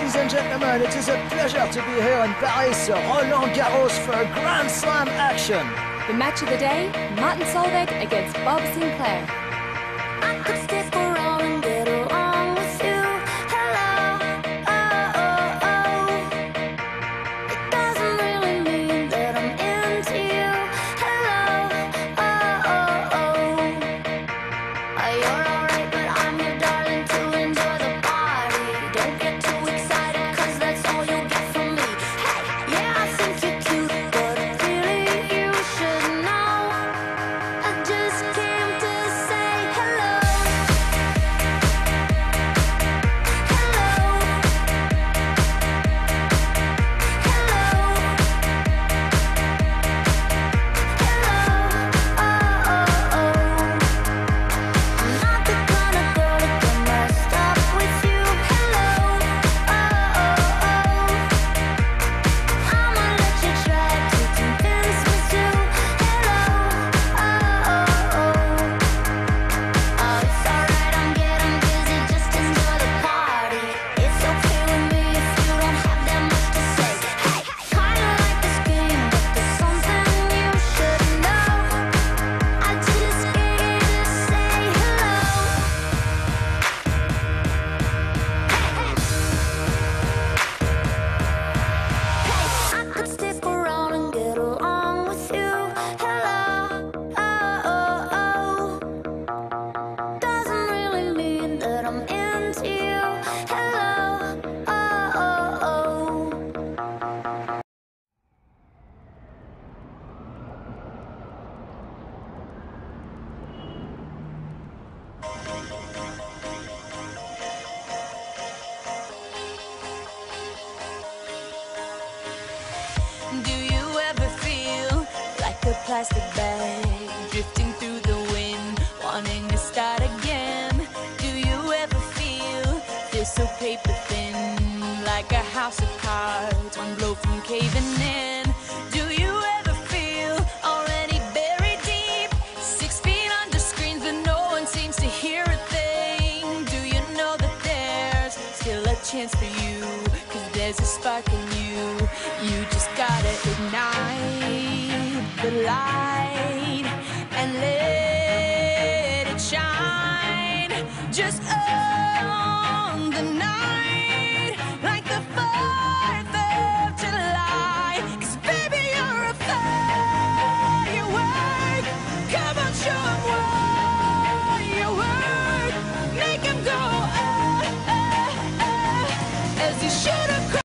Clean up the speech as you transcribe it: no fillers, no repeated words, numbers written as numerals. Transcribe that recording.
Ladies and gentlemen, it is a pleasure to be here in Paris, Roland Garros for Grand Slam action. The match of the day, Martin Solveig against Bob Sinclair. I could stick around and get along with you. Hello, oh, oh, oh. It doesn't really mean that I'm into you. Hello, oh, oh, oh. You're alright, but I'm your darling to enjoy the party. Don't get too excited, cause that's all you'll get from me. Hey, yeah, I think you're cute, but really you should know. I just came to say hello. Do you ever feel like a plastic bag drifting through the wind, wanting to start again? Do you ever feel so paper thin, like a house of cards, one blow from caving in? Do you ever feel already buried deep, 6 feet under screens but no one seems to hear a thing? Do you know that there's still a chance for you, 'cause there's a spark in you? You just gotta ignite the light and let it shine. Just own the night like the 4th of July. 'Cause baby, you're a firework. Come on, show 'em what